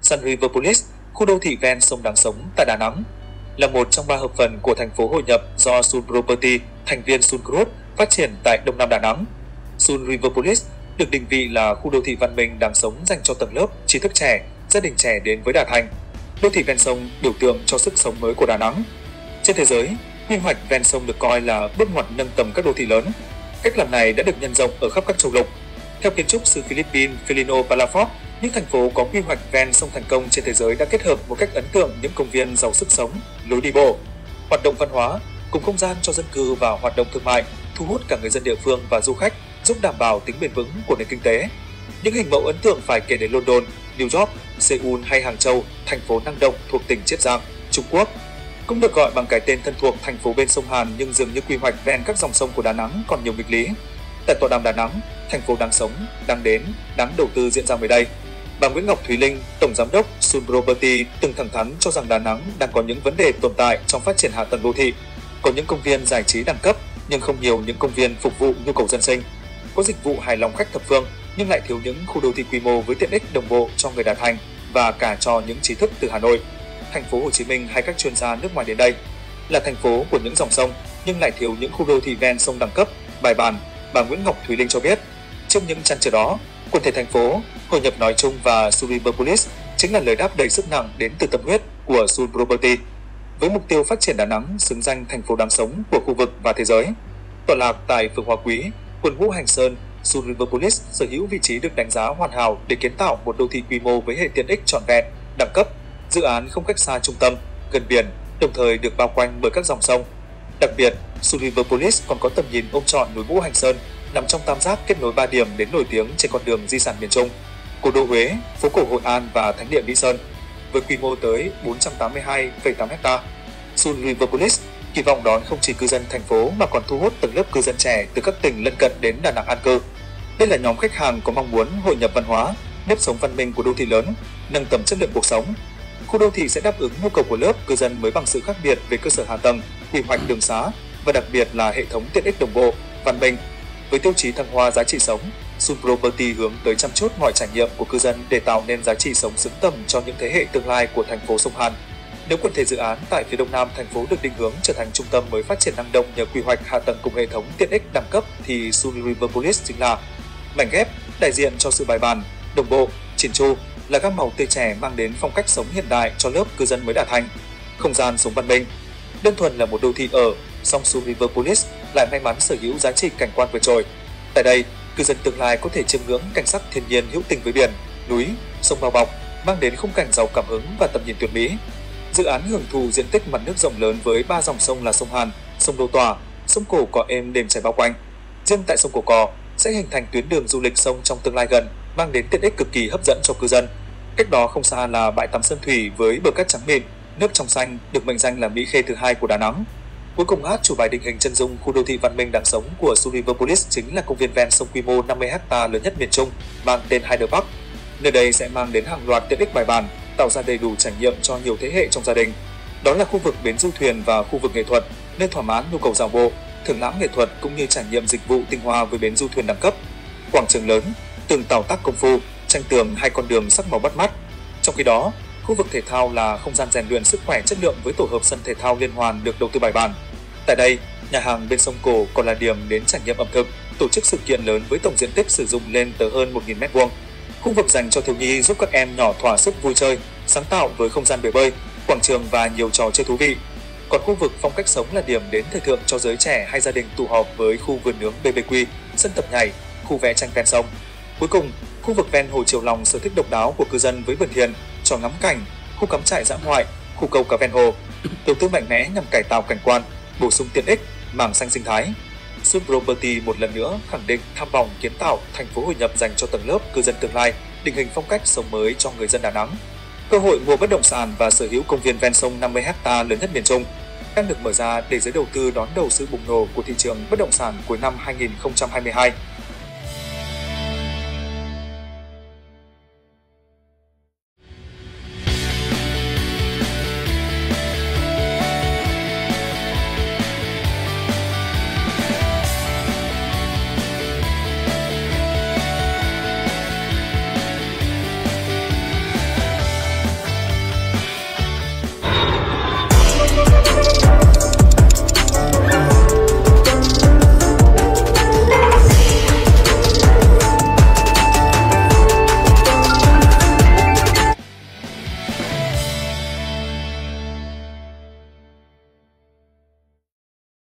Sun Riverpolis, khu đô thị ven sông đáng sống tại Đà Nẵng, là một trong 3 hợp phần của thành phố hội nhập do Sun Property, thành viên Sun Group, phát triển tại Đông Nam Đà Nẵng. Sun Riverpolis được định vị là khu đô thị văn minh đáng sống dành cho tầng lớp trí thức trẻ, gia đình trẻ đến với Đà Thành. Đô thị ven sông biểu tượng cho sức sống mới của Đà Nẵng. Trên thế giới, quy hoạch ven sông được coi là bước ngoặt nâng tầm các đô thị lớn. Cách làm này đã được nhân rộng ở khắp các châu lục. Theo kiến trúc sư Philippines Felino Palafox, những thành phố có quy hoạch ven sông thành công trên thế giới đã kết hợp một cách ấn tượng những công viên giàu sức sống, lối đi bộ, hoạt động văn hóa, cùng không gian cho dân cư và hoạt động thương mại, thu hút cả người dân địa phương và du khách, giúp đảm bảo tính bền vững của nền kinh tế. Những hình mẫu ấn tượng phải kể đến London, New York, Seoul hay Hàng Châu, thành phố năng động thuộc tỉnh Chiết Giang, Trung Quốc. Cũng được gọi bằng cái tên thân thuộc thành phố bên sông Hàn, nhưng dường như quy hoạch ven các dòng sông của Đà Nẵng còn nhiều nghịch lý. Tại tọa đàm Đà Nẵng, thành phố đáng sống, đáng đến, đáng đầu tư diễn ra mới đây, bà Nguyễn Ngọc Thúy Linh, tổng giám đốc Sun Property từng thẳng thắn cho rằng Đà Nẵng đang có những vấn đề tồn tại trong phát triển hạ tầng đô thị. Có những công viên giải trí đẳng cấp nhưng không nhiều những công viên phục vụ nhu cầu dân sinh. Có dịch vụ hài lòng khách thập phương nhưng lại thiếu những khu đô thị quy mô với tiện ích đồng bộ cho người Đà Thành và cả cho những trí thức từ Hà Nội, thành phố Hồ Chí Minh hay các chuyên gia nước ngoài đến đây. Là thành phố của những dòng sông nhưng lại thiếu những khu đô thị ven sông đẳng cấp, bài bản, bà Nguyễn Ngọc Thúy Linh cho biết. Trước những trăn trở đó, quần thể thành phố, hội nhập nói chung và Sun Riverpolis chính là lời đáp đầy sức nặng đến từ tâm huyết của Sun Property. Với mục tiêu phát triển Đà Nẵng xứng danh thành phố đáng sống của khu vực và thế giới. Tọa lạc tại phường Hòa Quý, quận Ngũ Hành Sơn, Sun Riverpolis sở hữu vị trí được đánh giá hoàn hảo để kiến tạo một đô thị quy mô với hệ tiện ích trọn vẹn, đẳng cấp. Dự án không cách xa trung tâm, gần biển, đồng thời được bao quanh bởi các dòng sông. Đặc biệt, Sun Riverpolis còn có tầm nhìn ôm trọn núi Ngũ Hành Sơn, nằm trong tam giác kết nối 3 điểm đến nổi tiếng trên con đường di sản miền Trung, cố đô Huế, phố cổ Hội An và thánh địa Mỹ Sơn. Với quy mô tới 482,8 ha, Sun Riverpolis kỳ vọng đón không chỉ cư dân thành phố mà còn thu hút tầng lớp cư dân trẻ từ các tỉnh lân cận đến Đà Nẵng an cư. Đây là nhóm khách hàng có mong muốn hội nhập văn hóa, nếp sống văn minh của đô thị lớn, nâng tầm chất lượng cuộc sống. Khu đô thị sẽ đáp ứng nhu cầu của lớp cư dân mới bằng sự khác biệt về cơ sở hạ tầng, quy hoạch đường xá và đặc biệt là hệ thống tiện ích đồng bộ, văn minh. Với tiêu chí thăng hoa giá trị sống, Sun Property hướng tới chăm chút mọi trải nghiệm của cư dân để tạo nên giá trị sống xứng tầm cho những thế hệ tương lai của thành phố sông Hàn. Nếu quần thể dự án tại phía đông nam thành phố được định hướng trở thành trung tâm mới phát triển năng động nhờ quy hoạch hạ tầng cùng hệ thống tiện ích đẳng cấp thì Sun Riverpolis chính là mảnh ghép đại diện cho sự bài bản, đồng bộ, chỉn chu, là các màu tươi trẻ mang đến phong cách sống hiện đại cho lớp cư dân mới Đà Thành, không gian sống văn minh. Đơn thuần là một đô thị ở, song Sun Riverpolis lại may mắn sở hữu giá trị cảnh quan vượt trội. Tại đây, cư dân tương lai có thể chiêm ngưỡng cảnh sắc thiên nhiên hữu tình với biển, núi, sông bao bọc, mang đến khung cảnh giàu cảm hứng và tầm nhìn tuyệt mỹ. Dự án hưởng thụ diện tích mặt nước rộng lớn với 3 dòng sông là sông Hàn, sông Đô Tỏa, sông Cổ Cò êm đềm chảy bao quanh. Riêng tại sông Cổ Cò sẽ hình thành tuyến đường du lịch sông trong tương lai gần, mang đến tiện ích cực kỳ hấp dẫn cho cư dân. Cách đó không xa là bãi tắm Sơn Thủy với bờ cát trắng mịn, nước trong xanh, được mệnh danh là Mỹ Khê thứ hai của Đà Nẵng. Cuối cùng chủ bài định hình chân dung khu đô thị văn minh đáng sống của Sun Riverpolis chính là công viên ven sông quy mô 50 ha lớn nhất miền Trung, mang tên Hyder Park. Nơi đây sẽ mang đến hàng loạt tiện ích bài bản, tạo ra đầy đủ trải nghiệm cho nhiều thế hệ trong gia đình. Đó là khu vực bến du thuyền và khu vực nghệ thuật, nơi thỏa mãn nhu cầu dạo bộ, thưởng lãm nghệ thuật cũng như trải nghiệm dịch vụ tinh hoa với bến du thuyền đẳng cấp. Quảng trường lớn, tường tàu tác công phu, tranh tường hai con đường sắc màu bắt mắt. Trong khi đó, khu vực thể thao là không gian rèn luyện sức khỏe chất lượng với tổ hợp sân thể thao liên hoàn được đầu tư bài bản. Tại đây, nhà hàng bên sông Cổ còn là điểm đến trải nghiệm ẩm thực, tổ chức sự kiện lớn với tổng diện tích sử dụng lên tới hơn 1.000 m². Khu vực dành cho thiếu nhi giúp các em nhỏ thỏa sức vui chơi, sáng tạo với không gian bể bơi, quảng trường và nhiều trò chơi thú vị. Còn khu vực phong cách sống là điểm đến thời thượng cho giới trẻ hay gia đình tụ họp với khu vườn nướng BBQ, sân tập nhảy, khu vẽ tranh ven sông. Cuối cùng, khu vực ven hồ Chiều Lòng sở thích độc đáo của cư dân với vườn thiền, trò ngắm cảnh, khu cắm trại dã ngoại, khu câu cá ven hồ. Đầu tư mạnh mẽ nhằm cải tạo cảnh quan, bổ sung tiện ích, mảng xanh sinh thái. Sun Property một lần nữa khẳng định tham vọng kiến tạo thành phố hội nhập dành cho tầng lớp cư dân tương lai, định hình phong cách sống mới cho người dân Đà Nẵng. Cơ hội mua bất động sản và sở hữu công viên ven sông 50 ha lớn nhất miền Trung đang được mở ra để giới đầu tư đón đầu sự bùng nổ của thị trường bất động sản cuối năm 2022.